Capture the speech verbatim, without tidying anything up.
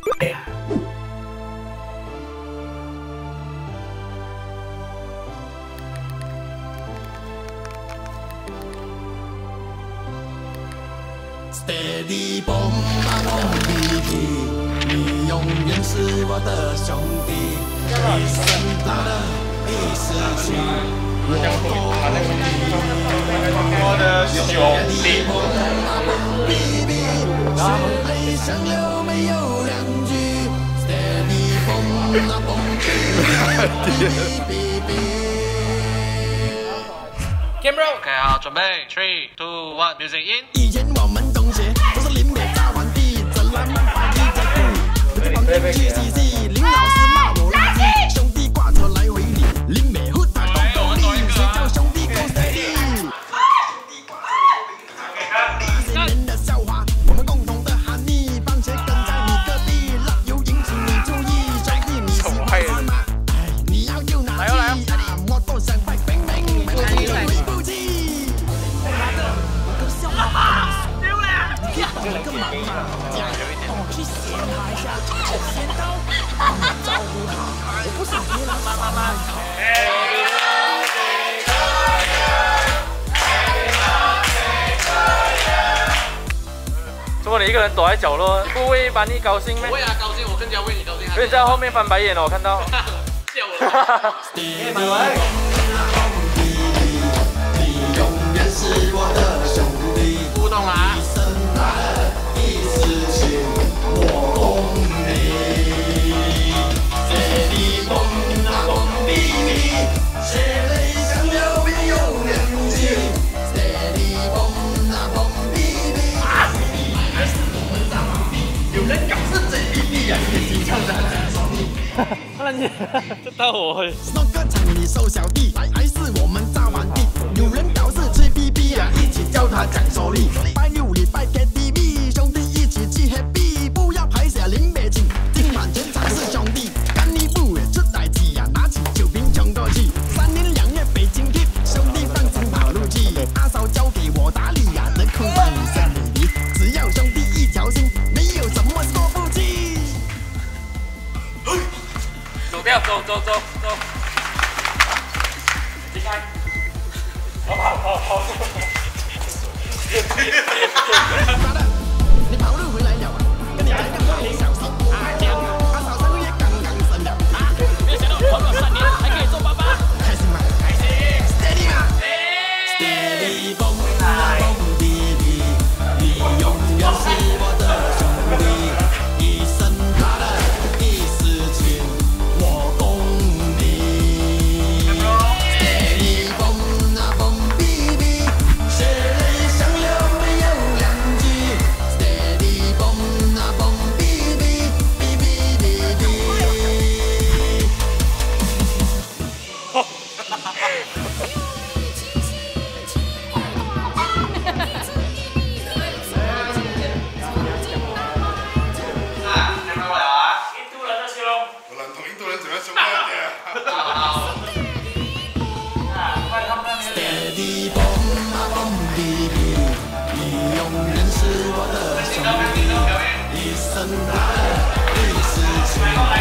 Steady boom boom baby， 你永远是我的兄弟，一生大的一丝情，我懂你。 我的兄弟。 血泪相流没有两句 ，Steady boom boom baby。 Camera OK 好，准备 three two one music in。 以前我们同学都是林北大皇帝，这浪漫把一在顾，我在旁边去嬉戏，林老师骂我垃圾，兄弟挂车来回里，林北互打动动力，谁叫兄弟够 steady？ 新年的笑话，我们共同的含义，放学跟在你隔壁，辣油引起你注意，兄弟你喜欢吗？哎，你要就拿去，我都想快冰冰，我回不去。 这个忙嘛，我去闲他一下，闲到招呼他，我不想陪他慢慢怎么你一个人躲在角落，不为班尼高兴吗？ 为他高兴，我更加为你高兴。 所以在后面翻白眼了，我看到。 笑了。 你永远是我的兄弟。 互动啦。 这到我。 那个场里收小弟，还是我们炸完地。有人搞事吹 B B 啊，一起叫他讲手力。拜六礼拜 K T V， 兄弟一起去 happy， 不要排下林北景，今晚全场是兄弟。干一步也出代志呀，拿起酒瓶冲过去。三天两夜北京 hit， 兄弟放心跑路去。阿嫂交给我打理呀，能空帮你生美丽。只要兄弟一条心，没有什么过不去。 走掉，走走走走。离开。跑跑跑跑。 妈的，你跑路回来了啊！跟你来个快点小心啊！阿嫂上个月刚刚生的啊！没想到跑了三年还可以做爸爸，开心吗？开心 ，steady 吗 ？steady 蹦啊蹦迪迪，你永远是我的兄弟，一生他的一丝情。 我懂你 ，steady 蹦啊蹦比比，血泪相流没有两句 ，steady 蹦啊蹦比比比比比比。 啊，你们我了啊！ 印度人的形容。我认同印度人怎么样凶一点。 Steady 蹦啊蹦比比，你永远是我的兄弟，一生他的一丝情。